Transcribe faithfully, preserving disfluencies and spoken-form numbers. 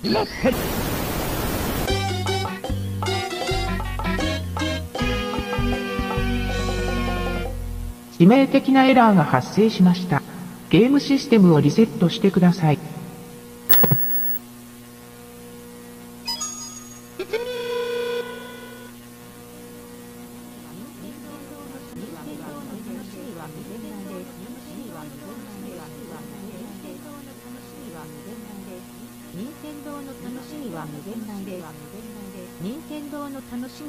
致命的なエラーが発生しました。ゲームシステムをリセットしてください。 任天堂の楽しみは無限大です。任天堂の楽しみ。